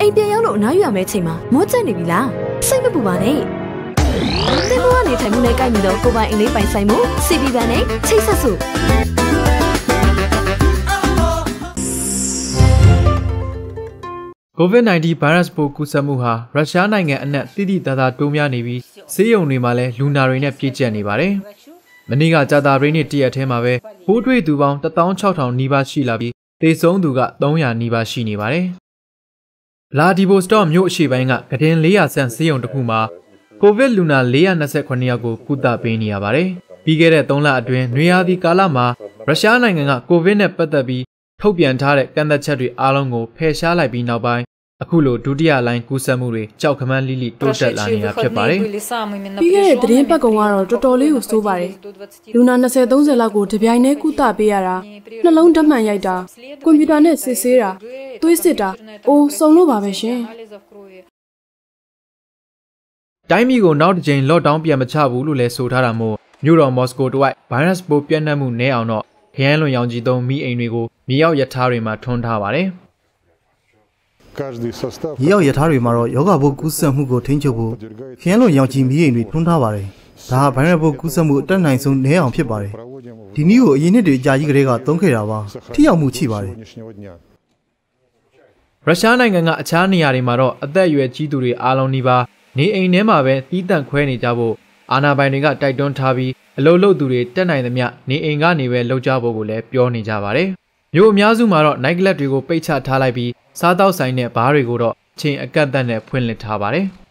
အိမ်ပြန်ရောက်လို့အနားယူရမယ့်အချိန်မှာမောကျနေပြီလားစိတ်မပူပါနဲ့သင်တို့ကနေထိုင်မှုနဲ့ကိုက်ညီတော့ကိုပိုင်အလေးပိုင်ဆိုင်မှု CB ဘဏ်နဲ့ချိတ်ဆက်စို့ COVID-19 virus ပိုးကူးစက်မှုဟာရုရှားနိုင်ငံအနှံ့တိတိတသားတိုးများနေပြီးဆေးရုံတွေမှာလည်းလူနာတွေနဲ့ပြည့်ကျက်နေပါတယ်။မနေ့ကကြာသပတေးနေ့တရက်ထဲမှာပဲပိုးတွေ့သူပေါင်း16000နီးပါးရှိလာပြီးသေဆုံးသူက300နီးပါးရှိနေပါတယ်။လာဒီဘိုစတော့မြို့အရှေ့ပိုင်းကကတင်400ဆန့်ဆေးရုံတစ်ခုမှာကိုဗစ်လူနာ429ယောက်ကိုကုသပေးနေရပါတယ်။ပြီးခဲ့တဲ့3လအတွင်းနွေရာသီကာလမှာရုရှားနိုင်ငံကကိုဗစ်နဲ့ပတ်သက်ပြီးထုတ်ပြန်ထားတဲ့ကန့်သတ်ချက်တွေအားလုံးကိုဖယ်ရှားလိုက်ပြီးနောက်ပိုင်းအခုလိုဒုတိယလိုင်းကူးစက်မှုတွေကြောက်ခမန်းလိလိတိုးတက်လာနေတာဖြစ်ပါတယ်။ပြီးခဲ့တဲ့သတင်းပတ်ကောင်ကတော့တော်တော်လေးကိုစိုးပါတယ်။လူနာ20-30လောက်ကိုတပြိုင်တည်းကုသပေးရတာနှလုံးဓာတ်မှန်ရိုက်တာကွန်ပျူတာနဲ့စစ်ဆေးတာသွေးစစ်တာအိုးစုံလို့ပါပဲရှင်။တိုင်းပြည်ကိုနောက်တစ်ကြိမ်လော့ဒေါင်းပြန်မချဘူးလို့လည်းဆိုထားတာမို့မြို့တော်မော်စကိုတဝိုက်ဗိုင်းရပ်စ်ပိုးပြန့်နှံ့မှုနည်းအောင်တော့ခရမ်းလွန်ရောင်ကြီးသုံးမိအိမ်တွေကိုမြေရောက်ရထားတွေမှာထွန်းထားပါတယ်။မြေရောက်ရထားတွေမှာတော့ယောဂပိုးကူးစက်မှုကိုထိန်းချုပ်ဖို့ခရမ်းလွန်ရောင်ကြီးမိအိမ်တွေထွန်းထားပါတယ်။ဒါဟာဗိုင်းရပ်စ်ပိုးကူးစက်မှုအတက်နိုင်ဆုံးနည်းအောင်ဖြစ်ပါတယ်။ဒီနည်းကိုအရင်နှစ်တွေကြာကြီးကတည်းကသုံးခဲ့တာပါ။ထိရောက်မှုရှိပါတယ်။ရုရှားနိုင်ငံကအခြားနေရာတွေမှာတော့အသက်အရွယ်ကြီးသူတွေအားလုံးနီးပါးနေအိမ်ထဲမှာပဲတီးတန့်ခွဲနေကြဖို့အာဏာပိုင်တွေကတိုက်တွန်းထားပြီးအလုပ်လုပ်သူတွေတက်နိုင်သမျှနေအိမ်ကနေပဲလုပ်ကြဖို့ကိုလည်းပြောနေကြပါတယ်။မြို့အများစုမှာတော့နိုင်ကလပ်တွေကိုပိတ်ချထားလိုက်ပြီးစားတောက်ဆိုင်နဲ့ဘားတွေကိုတော့ချိန်အကန့်အသတ်နဲ့ဖွင့်လှစ်ထားပါတယ်။